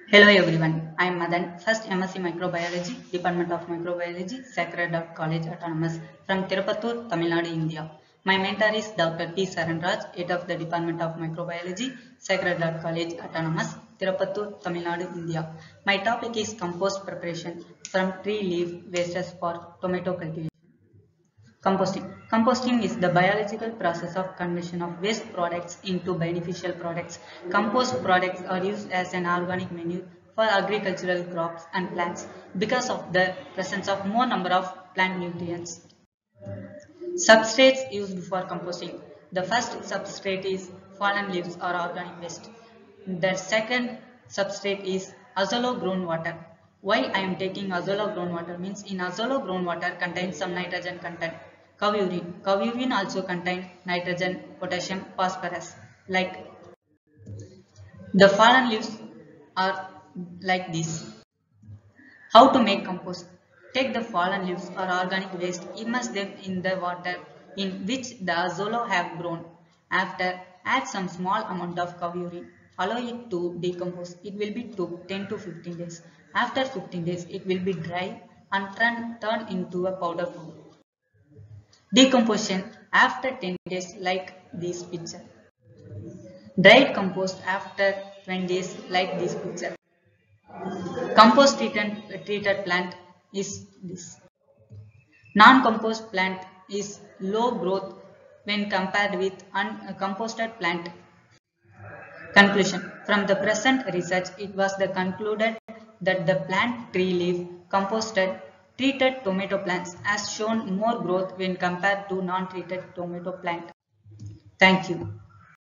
Hello everyone, I am Madan, first MSc Microbiology, Department of Microbiology, Sacred Heart College Autonomous from Tirupattur, Tamil Nadu, India. My mentor is Dr. P. Saranraj, head of the Department of Microbiology, Sacred Heart College Autonomous, Tirupattur, Tamil Nadu, India. My topic is compost preparation from tree leaf wastes for tomato cultivation. Composting. Composting is the biological process of conversion of waste products into beneficial products. Compost products are used as an organic manure for agricultural crops and plants because of the presence of more number of plant nutrients. Substrates used for composting. The first substrate is fallen leaves or organic waste. The second substrate is Azolla groundwater. Why I am taking Azolla groundwater means in Azolla groundwater contains some nitrogen content. Cow urine. Cow urine also contains nitrogen, potassium, phosphorus. Like the fallen leaves are like this. How to make compost? Take the fallen leaves or organic waste, immerse them in the water in which the azolla have grown. After, add some small amount of cow urine. Allow it to decompose. It will be took 10 to 15 days. After 15 days, it will be dry and turn into a powder form. Decomposition after 10 days like this picture. Dried compost after 20 days like this picture. Compost treated plant is this. Non-compost plant is low growth when compared with uncomposted plant. Conclusion. From the present research, it was concluded that the plant tree leaf composted treated tomato plants has shown more growth when compared to non-treated tomato plant. Thank you.